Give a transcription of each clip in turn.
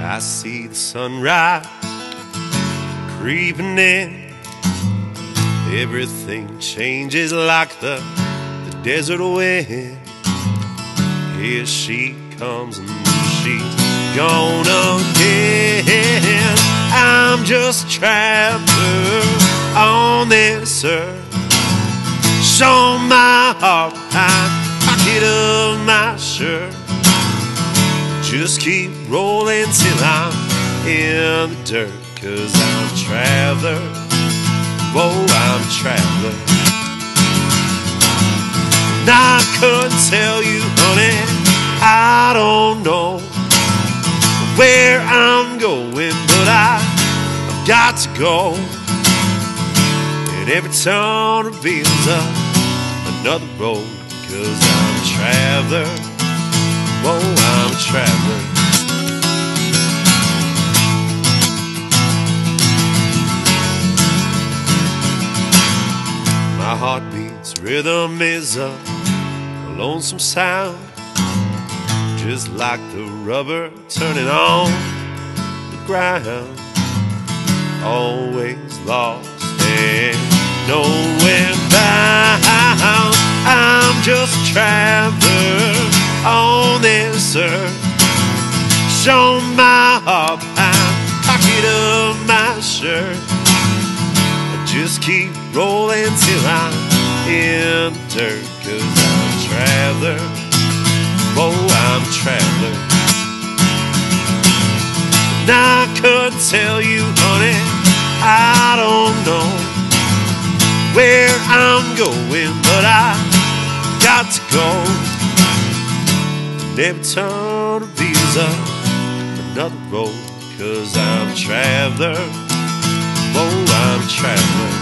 I see the sunrise creeping in. Everything changes like the desert wind. Here she comes and she's gone again. I'm just a traveler on this earth. Show my heart behind the pocket of my shirt. Just keep rolling till I'm in the dirt. 'Cause I'm a traveler, whoa, I'm a traveler. And I couldn't tell you, honey, I don't know where I'm going, but I've got to go. And every town reveals another road. 'Cause I'm a traveler, whoa, I'm a traveler. My heartbeat's rhythm is a lonesome sound, just like the rubber turning on the ground. Always lost and nowhere bound. I'm just a traveler on this earth. Show my heart behind the pocket of my shirt. Just keep rolling till I'm in the dirt. 'Cause I'm a traveler, whoa, I'm a traveler. And I could tell you, honey, I don't know where I'm going, but I got to go. And every turn reveals another road. 'Cause I'm a traveler, whoa, I'm a traveler.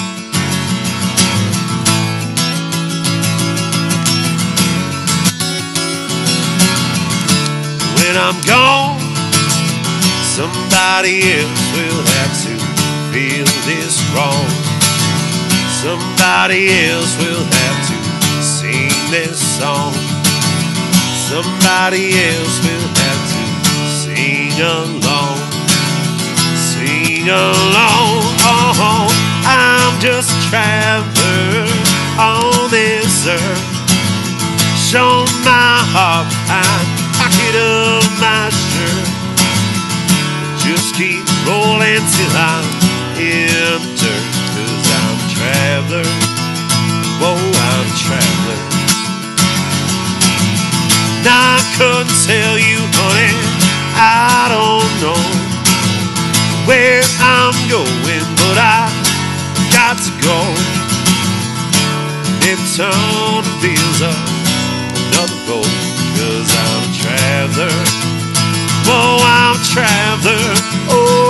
When I'm gone, somebody else will have to feel this wrong. Somebody else will have to sing this song. Somebody else will have to sing along. Sing along. Oh, I'm just a traveler on this earth. Show my heart behind the pocket of my shirt. Just keep rolling till I'm in the dirt. 'Cause I'm a traveler, whoa, I'm a traveler. And I couldn't tell you, honey, I don't know where I'm going, but I got to go. Every town reveals another road. 'Cause I'm a traveler, whoa, I'm a traveler. Oh,